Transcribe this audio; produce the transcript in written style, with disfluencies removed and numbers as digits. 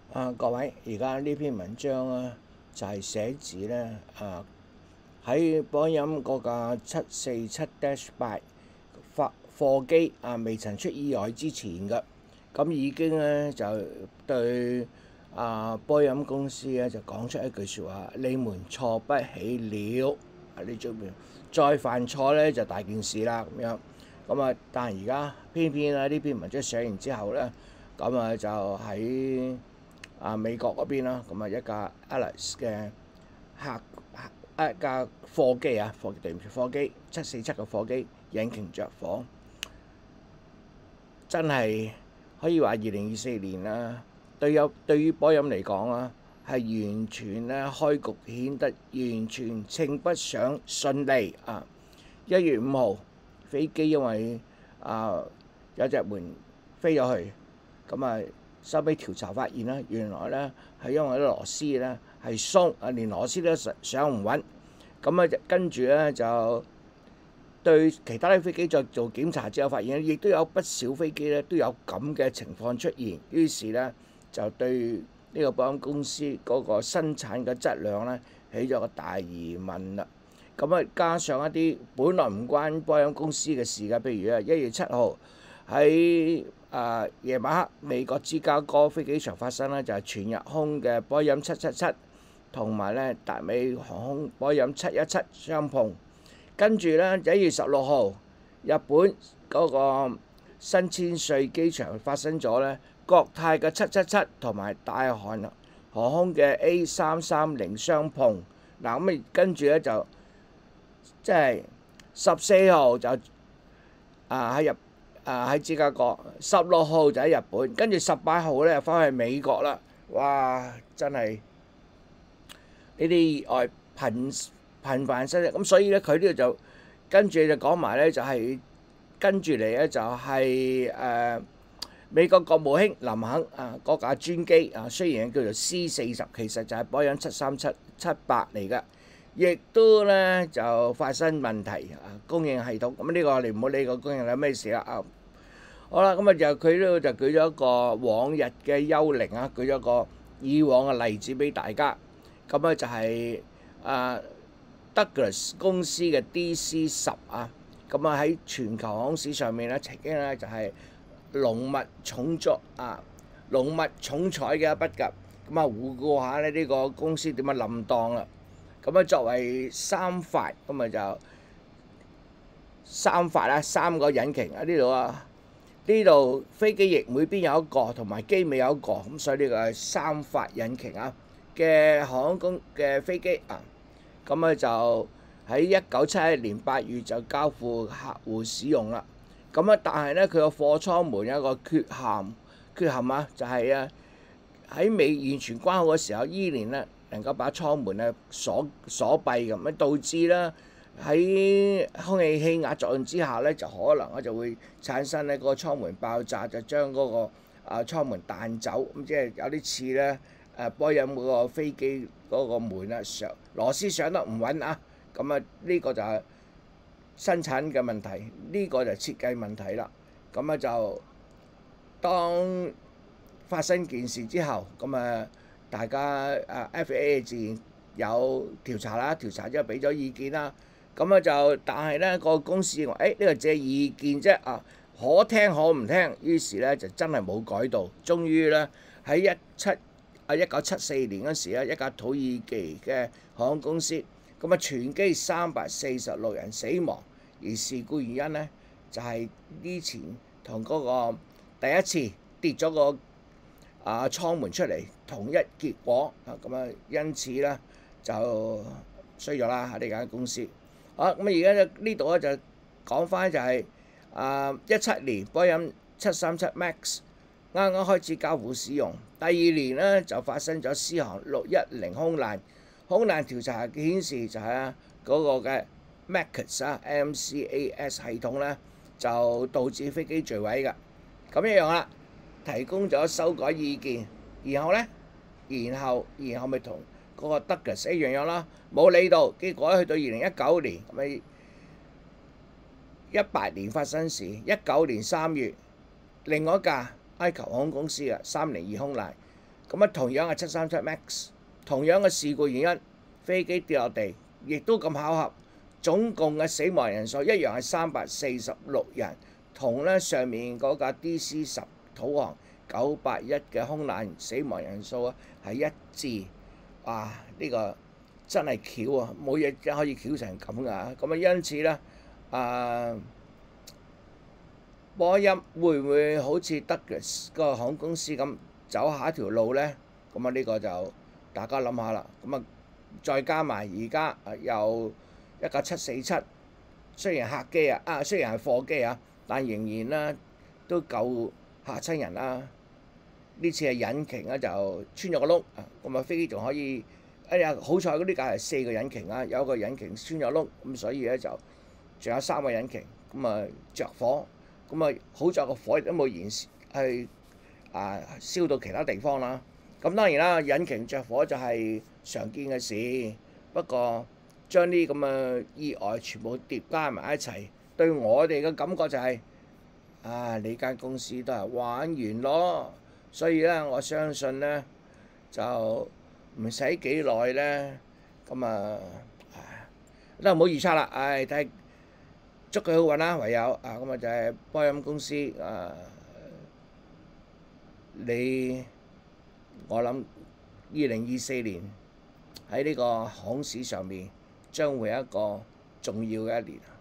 各位，而家呢篇文章咧就係寫指咧喺波音嗰架747-8貨機未曾出意外之前嘅，咁已經咧就對波音公司咧就講出一句説話：你們錯不起了，呢種再犯錯咧就大件事啦咁樣。但係而家偏偏呢篇文章寫完之後咧，就喺美國嗰邊啦，一架 Alice 嘅一架貨機貨機747嘅貨機引擎着火，真係可以話2024年啦。對於波音嚟講啦，係完全咧開局顯得完全稱不上順利啊！1月5號飛機因為有隻門飛咗去，收尾調查發現啦，原來咧係因為啲螺絲咧係鬆，連螺絲都上唔穩。跟住咧就對其他啲飛機再做檢查之後，發現亦都有不少飛機咧都有咁嘅情況出現。於是咧就對呢個波音公司嗰個生產嘅質量咧起咗個大疑問啦。加上一啲本來唔關波音公司嘅事嘅，譬如1月7號喺夜晚黑，美國芝加哥飛機場發生咧就係全日空嘅波音777同埋咧達美航空波音717相碰。跟住咧1月16號，日本嗰個新千歲機場發生咗咧國泰嘅777同埋大韓航空嘅 A330相碰。跟住咧就即係14號就喺芝加哥，16號就喺日本，跟住18號咧翻去美國啦。哇！真係呢啲意外頻繁失咁，所以咧佢呢度就跟住就講埋咧，就係跟住嚟咧就係美國國務卿林肯嗰架專機雖然叫做 C40，其實就係波音737-78嚟㗎。亦都咧就發生問題供應系統。呢個你唔好理個供應有咩事啦好啦，佢呢度就舉咗一個往日嘅幽靈舉咗個以往嘅例子俾大家。就係Douglas 公司嘅 DC-10喺全球航空史上面咧曾經咧就係龍脈重彩嘅一筆㗎。回顧下呢個公司點樣冧檔啦。作為三發就三個引擎呢度飛機翼每邊有一個，同埋機尾有一個，所以呢個係三發引擎嘅航空公嘅飛機就喺1971年8月就交付客戶使用啦。但係咧佢個貨艙門有一個缺陷就係喺未完全關好嘅時候，依然咧能夠把艙門咧鎖閉咁，導致咧喺空氣氣壓作用之下咧，就可能就會產生咧個艙門爆炸，就將嗰個艙門彈走。即係有啲似咧波音嗰個飛機嗰個門螺絲上得唔穩呢個就係生產嘅問題，呢個就設計問題啦。就當發生件事之後，大家FAA 自然有調查啦，調查之後俾咗意見啦。但係咧個公司認為呢個只係意見啫可聽可唔聽，於是咧就真係冇改到。終於咧喺1974年嗰時咧，一架土耳其嘅航空公司全機346人死亡，而事故原因咧就係呢前同嗰個第一次跌咗個艙門出嚟同一結果因此咧就衰咗啦呢間公司。而家呢度咧就講翻就係17年波音737 MAX 啱啱開始交付使用，第二年咧就發生咗獅航610空難調查顯示就係嗰個嘅 MCAS 系統咧就導致飛機墜毀㗎。一樣啦，提供咗修改意見，然後咪同嗰個 Douglas 一樣啦，冇理到，結果去到2019年18年發生事，19年3月另外一架埃及航空公司302空難咁啊，同樣係737 Max，同樣嘅事故原因，飛機跌落地，亦都咁巧合，總共嘅死亡人數一樣係346人，同咧上面嗰架 DC-10土航981嘅空難死亡人數啊係一致。哇！呢個真係巧啊，冇嘢真可以巧成咁噶。咁啊，因此咧，波音會唔會好似德國個航空公司咁走下一條路呢？咁啊，呢個就大家諗下啦。咁啊，再加埋而家有一架747，雖然客機雖然係貨機啊，但仍然咧都夠嚇親人啦。呢次係引擎咧就穿咗個窿，咁啊飛機仲可以，好彩嗰啲架係4個引擎啊，有一個引擎穿咗窿，咁所以咧就仲有3個引擎，咁啊着火，咁啊好在個火亦都冇延去燒到其他地方啦。咁當然啦，引擎着火就係常見嘅事，不過將啲咁嘅意外全部疊加埋一齊，對我哋嘅感覺就係你間公司都係玩完咯。所以咧，我相信咧就唔使幾耐咧，咁都唔好預測啦。睇祝佢好運啦，唯有咁就係波音公司我諗2024年喺呢個航市上面將會係一個重要嘅一年。